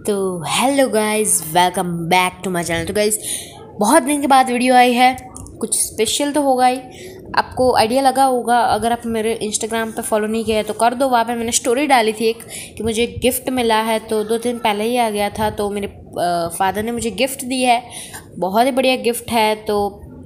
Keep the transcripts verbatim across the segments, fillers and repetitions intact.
तो hello guys, welcome back to my channel. तो guys, बहुत दिन के बाद वीडियो आई है, कुछ स्पेशल तो होगा ही। आपको आइडिया लगा होगा, अगर आप मेरे इंस्टाग्राम पे फॉलो नहीं किया है तो कर दो। वहाँ पे मैंने स्टोरी डाली थी एक कि मुझे गिफ्ट मिला है, तो दो दिन पहले ही आ गया था। तो मेरे फादर ने मुझे गिफ्ट दी है, बहुत ही बढ़िया गिफ्ट है। तो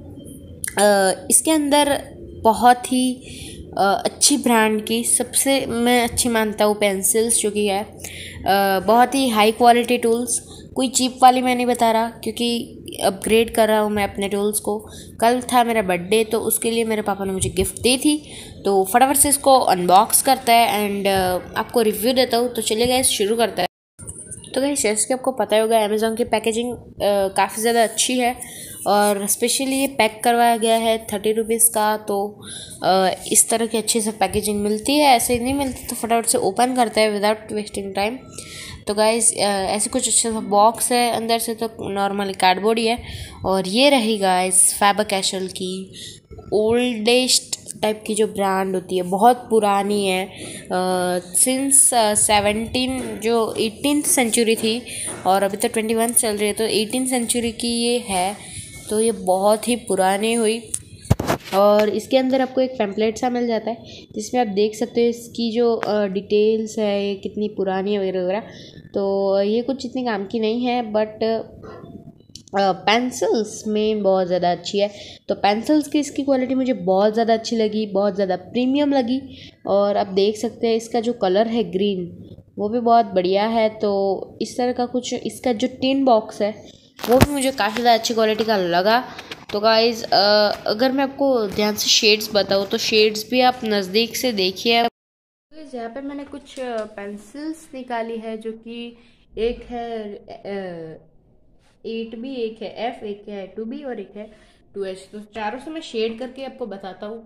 आ, इसके अंदर बहुत ही आ, अच्छी ब्रांड की, सबसे मैं अच्छी मानता हूँ पेंसिल्स, जो कि है आ, बहुत ही हाई क्वालिटी टूल्स। कोई चीप वाली मैं नहीं बता रहा, क्योंकि अपग्रेड कर रहा हूँ मैं अपने टूल्स को। कल था मेरा बर्थडे, तो उसके लिए मेरे पापा ने मुझे गिफ्ट दी थी। तो फटाफट से इसको अनबॉक्स करता है एंड आपको रिव्यू देता हूँ। तो चलिए गाइस, शुरू करता है। तो गाइस, जैसे कि आपको पता ही होगा, अमेज़ॉन की पैकेजिंग काफ़ी ज़्यादा अच्छी है और स्पेशली ये पैक करवाया गया है थर्टी रुपीज़ का। तो आ, इस तरह की अच्छी से पैकेजिंग मिलती है, ऐसे ही नहीं मिलती। तो फटाफट से ओपन करता है विदाउट वेस्टिंग टाइम। तो गाइस, ऐसे कुछ अच्छा सा बॉक्स है, अंदर से तो नॉर्मली कार्डबोर्ड ही है। और ये रही गाइस फैबर कैशल की ओल्डेस्ट टाइप की जो ब्रांड होती है, बहुत पुरानी है, सिंस सेवनटीन जो एटीन सेंचुरी थी और अभी तो ट्वेंटी वन चल रही है, तो एटीन सेंचुरी की ये है। तो ये बहुत ही पुरानी हुई। और इसके अंदर आपको एक पैम्पलेट सा मिल जाता है, जिसमें आप देख सकते हो इसकी जो डिटेल्स है, ये कितनी पुरानी है वगैरह वगैरह। तो ये कुछ इतनी काम की नहीं है, बट पेंसिल्स में बहुत ज़्यादा अच्छी है। तो पेंसिल्स की इसकी क्वालिटी मुझे बहुत ज़्यादा अच्छी लगी, बहुत ज़्यादा प्रीमियम लगी। और आप देख सकते हैं इसका जो कलर है ग्रीन, वो भी बहुत बढ़िया है। तो इस तरह का कुछ इसका जो टिन बॉक्स है, वो भी मुझे काफ़ी ज़्यादा अच्छी क्वालिटी का लगा। तो गाइज़, अगर मैं आपको ध्यान से शेड्स बताऊँ, तो शेड्स भी आप नज़दीक से देखिए। यहाँ पे मैंने कुछ पेंसिल्स निकाली है, जो कि एक है एट बी, एक है एफ, एक है टू बी और एक है टू एच। तो चारों से मैं शेड करके आपको बताता हूँ।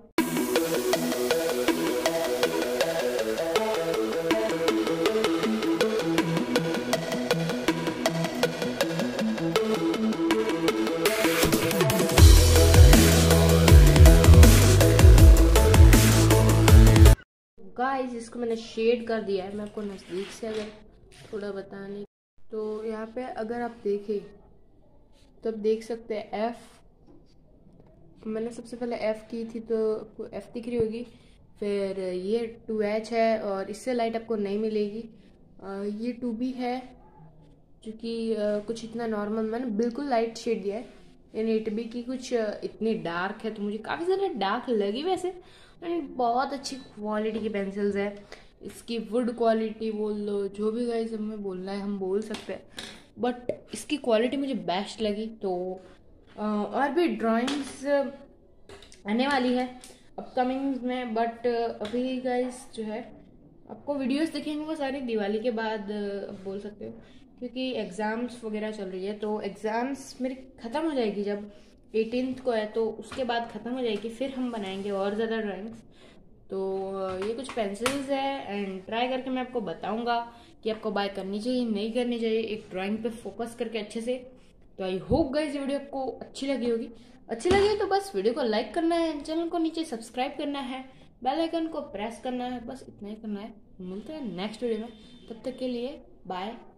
गाइस, इसको मैंने शेड कर दिया है। मैं आपको नज़दीक से अगर थोड़ा बताने, तो यहाँ पे अगर आप देखें तो आप देख सकते हैं एफ। मैंने सबसे पहले एफ की थी, तो आपको एफ दिख रही होगी। फिर ये टू एच है और इससे लाइट आपको नहीं मिलेगी। ये टू बी है, जो कि कुछ इतना नॉर्मल, मैंने बिल्कुल लाइट शेड दिया है। एंड एट बी की कुछ इतनी डार्क है, तो मुझे काफ़ी ज़्यादा डार्क लगी वैसे। एंड बहुत अच्छी क्वालिटी की पेंसिल्स है। इसकी वुड क्वालिटी बोल लो, जो भी गाइस हमें बोलना है हम बोल सकते हैं, बट इसकी क्वालिटी मुझे बेस्ट लगी। तो और भी ड्राइंग्स आने वाली है अपकमिंग में, बट अभी गाइस जो है आपको वीडियोस दिखेंगे वो सारी दिवाली के बाद आप बोल सकते हो, क्योंकि एग्ज़ाम्स वगैरह चल रही है। तो एग्ज़ाम्स मेरी ख़त्म हो जाएगी जब एटीनथ को है, तो उसके बाद ख़त्म हो जाएगी, फिर हम बनाएंगे और ज़्यादा ड्राइंग्स। तो ये कुछ पेंसिल्स है एंड ट्राई करके मैं आपको बताऊंगा कि आपको बाय करनी चाहिए नहीं करनी चाहिए, एक ड्राइंग पे फोकस करके अच्छे से। तो आई होप गाइस ये वीडियो आपको अच्छी लगी होगी। अच्छी लगी तो बस वीडियो को लाइक करना है, चैनल को नीचे सब्सक्राइब करना है, बेल आइकन को प्रेस करना है, बस इतना ही करना है। मिलते हैं नेक्स्ट वीडियो में, तब तक के लिए बाय।